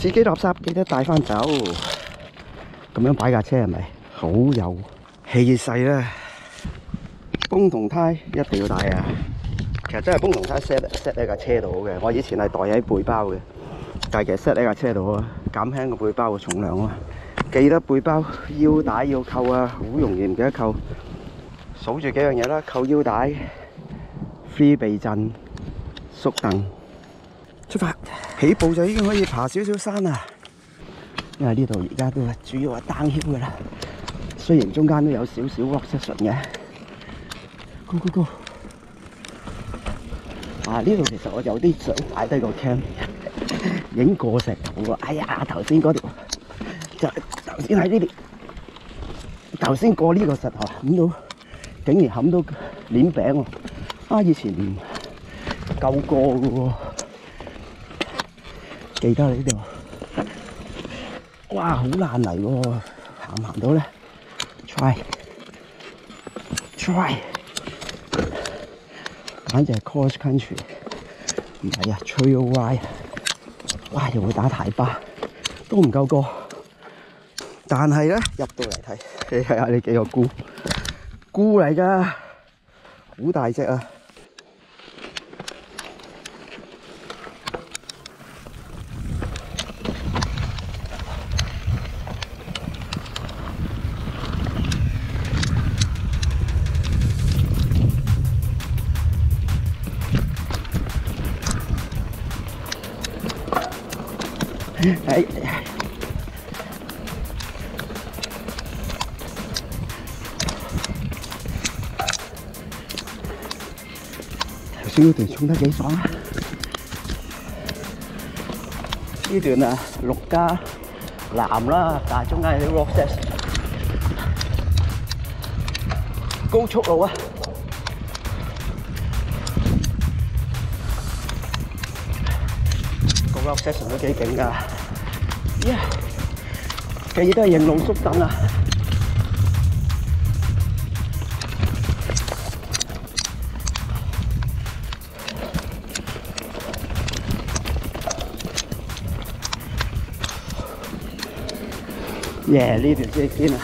自己垃圾記得帶翻走。咁樣擺架車係咪好有氣勢咧？泵同胎一定要帶啊！其實真係泵同胎 set 喺架車度好嘅。我以前係袋喺背包嘅，但係其實 set 喺架車度啊，減輕個背包嘅重量啊。記得背包腰帶要扣啊，好容易唔記得扣。數住幾樣嘢啦，扣腰帶、free 避震、縮凳。出發，起步就已經可以爬少少山啦。因為呢度而家都係主要係downhill㗎啦，雖然中間都有少少 rock section 嘅。Go go go！ 啊，呢度其實我有啲想擺低個 cam， 影過石頭喎。哎呀，頭先嗰條就頭先喺呢邊，頭先過呢個石頭冚到，竟然冚到鏈餅喎！啊，以前唔夠過㗎喎。記得呢度，哇，好爛泥喎，行唔行到咧 ？Try， 簡直係 cross country， 唔係啊 ，trail ride， 哇，又會打大巴，都唔夠過。但係咧入到嚟睇，你睇下呢幾個菇嚟㗎，好大隻啊！哎，頭先嗰段衝得幾爽啊！呢段啊綠加藍啦，但係中間有啲 rock section， 高速路啊！個 rock section 都幾勁㗎。記得認路縮凳啊！耶！呢條先堅啊！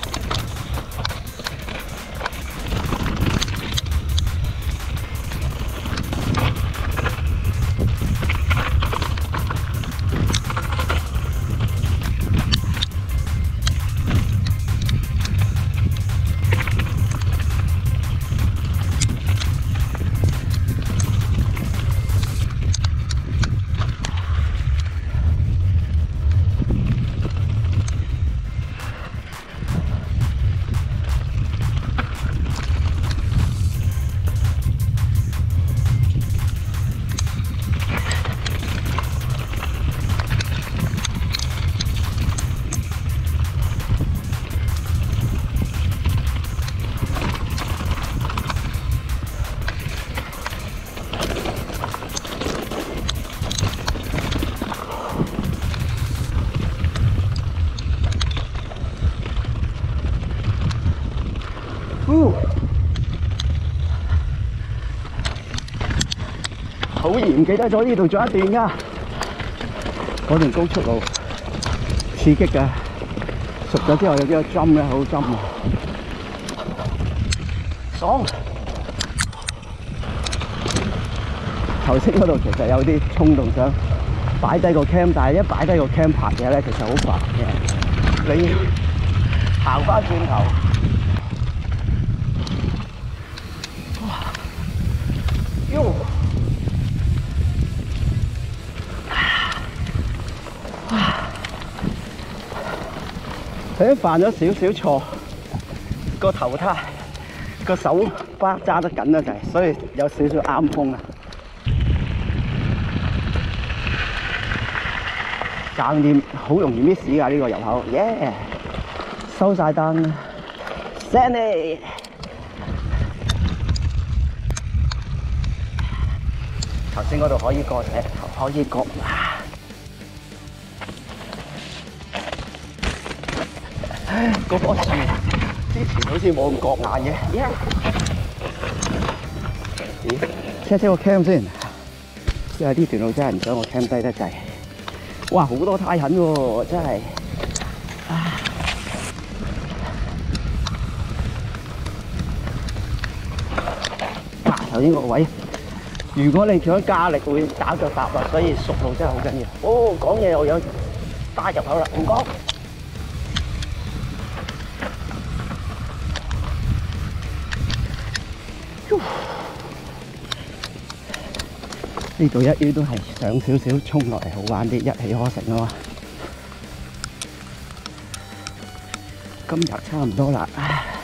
好嚴記得咗呢度仲有一段㗎，嗰段高速路刺激㗎，熟咗之後有幾個針咧，好針啊，爽！頭先嗰度其實有啲衝動想擺低個 cam， 但係一擺低個 cam 拍嘢咧，其實好煩嘅，你要行翻轉頭。頭先犯咗少少錯，個頭胎個手把揸得緊得滯，所以有少少啱風啊！爭啲好容易 miss 㗎呢個入口，耶！收晒燈 ，Sandy。頭先嗰度可以過石頭，可以過。嗰棵樹之前好似冇咁覺眼嘅，咦？車個 cam 先，因為呢段路真係唔想我 cam 低得滯。 哇，好多胎痕喎，真係。嗱，頭先個位，如果你想加力會打腳踏啊，所以熟路真係好緊要。哦，講嘢又有打入口啦，唔講。呢度一於都係上少少衝落嚟好玩啲，一氣呵成啊嘛！今日差唔多啦，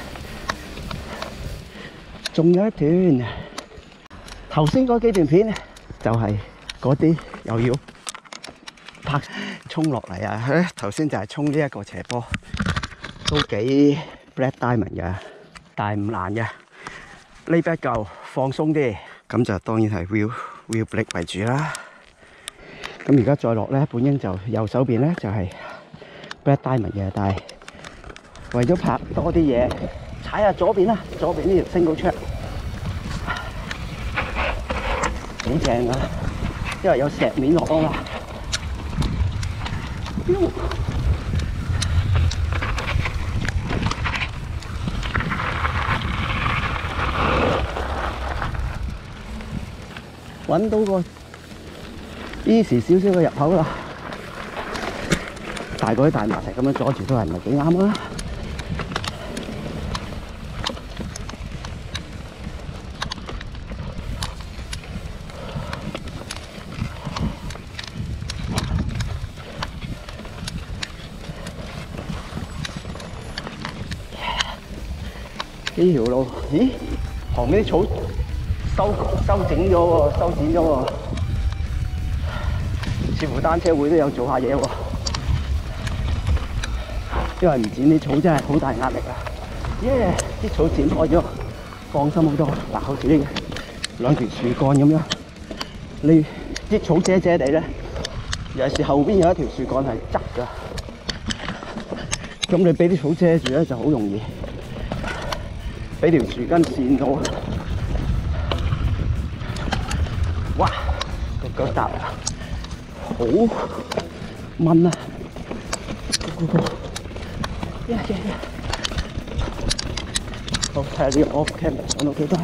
仲有一段。頭先嗰幾段片咧，就係嗰啲又要拍衝落嚟啊！頭先就係衝呢一個斜坡，都幾 Black Diamond 嘅，但係唔難嘅。呢邊夠放鬆啲，咁就當然係 Wheel Blade 為主啦。咁而家再落咧，本應就右手邊咧就係 Black Diamond 嘅，但係為咗拍多啲嘢，踩下左邊啦，左邊呢條 Single Track 幾正啊！因為有石面落啊嘛。揾到個 easy 少少嘅入口啦，大嗰啲大麻石咁樣阻住都係唔係幾啱啊！呢條路，咦？旁邊啲草修剪咗喎，似乎單車會都有做下嘢喎。因為唔剪啲草真係好大壓力啊！耶！啲草剪開咗，放心好多。嗱，好似呢兩條樹幹咁樣，你啲草遮遮地咧，尤其是後邊有一條樹幹係側㗎，咁你俾啲草遮住咧就好容易俾條樹根跣到。哇！個腳踏好掹啊！好，睇下呢個 off camera 上到幾多？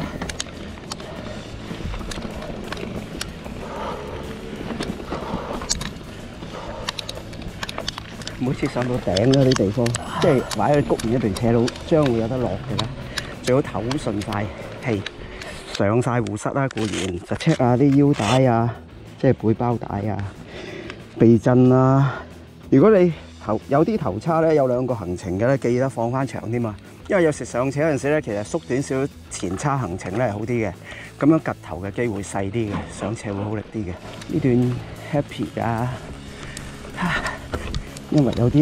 每次上到頂嗰啲地方，即係或者谷完一段斜路，將會有得落嘅咧，最好唞順晒氣。上晒護膝啦，固然就 check 下啲腰帶啊，即係背包帶啊、避震啊。如果你有啲頭叉咧，有兩個行程嘅咧，記得放翻長啲嘛。因為有時上斜嗰陣時咧，其實縮短少少前叉行程咧係好啲嘅，咁樣趌頭嘅機會細啲嘅，上斜會好力啲嘅。呢段 happy 㗎，因為有啲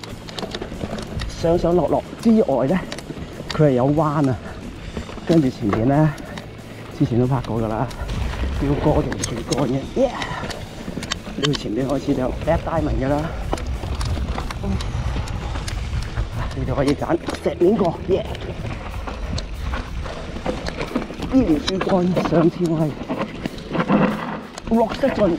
上落之外咧，佢係有彎啊，跟住前面咧。之前都拍過㗎啦，要過條樹幹嘅，呢度前面開始就 Black Diamond 㗎啦，呢度可以揀石面過，呢條樹幹上次我係落得盡，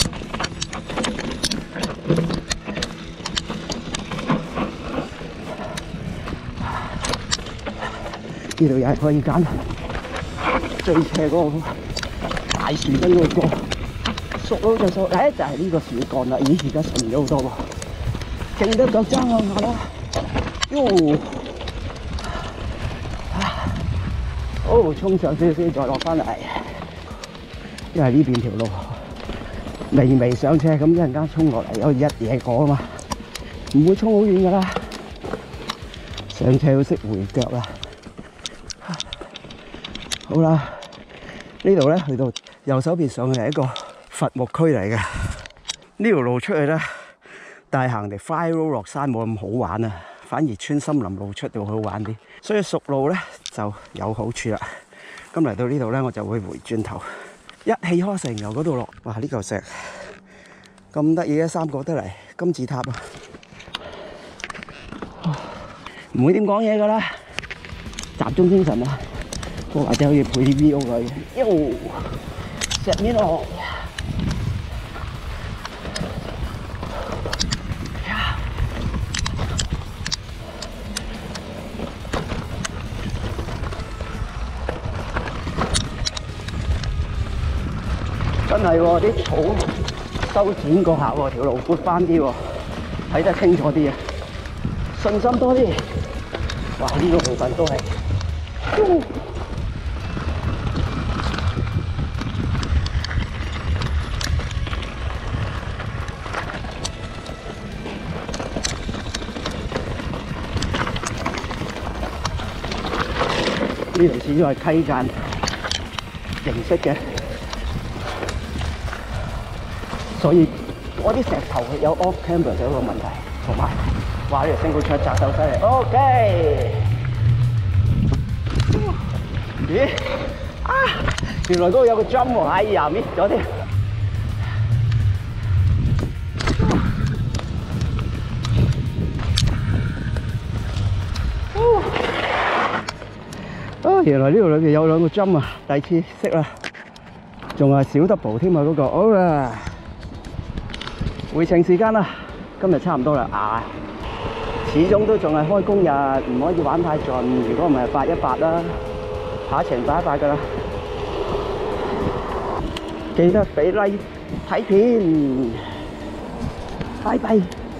呢度又係可以揀。最斜嗰個大樹根嗰個熟佬就熟，就係呢個樹幹啦。咦，而家順咗好多喎，勁得腳踭向下啦。喲，衝上少少再落翻嚟，因為呢邊條路微上斜，咁一陣間衝落嚟有一嘢過啊嘛，唔會衝好遠㗎啦。上斜要識回腳啦。好啦，呢度咧去到右手邊上去係一個伐木區嚟嘅。呢條路出去咧，但係行嚟 Fly Road 落山冇咁好玩啊，反而穿森林路出到好玩啲。所以熟路咧就有好處啦。咁嚟到呢度咧，我就會回轉頭，一氣呵成由嗰度落。哇！呢嚿石咁得意嘅，三個得嚟金字塔啊！唔會點講嘢㗎啦，集中精神啊！或者可以配啲 V.O. 佢，石面落， 係喎，啲草修剪過下喎，條路闊翻啲喎，睇得清楚啲啊，信心多啲。哇！呢個部分都係。呢條始終係溪澗形式嘅，所以我啲石頭有 off camber 嘅一個問題，同埋哇呢條single track砸到犀利。OK， 咦啊！原來嗰度有個 jump 喎，哎呀 miss 咗添。原來呢度裏邊有兩個針啊！第二次識啦，仲係小 double 添啊！嗰個好啦，回程時間啦，今日差唔多啦啊！始終都仲係開工日，唔可以玩太盡。如果唔係發一發啦，下一程發一發㗎啦。記得俾 like 睇片，拜拜。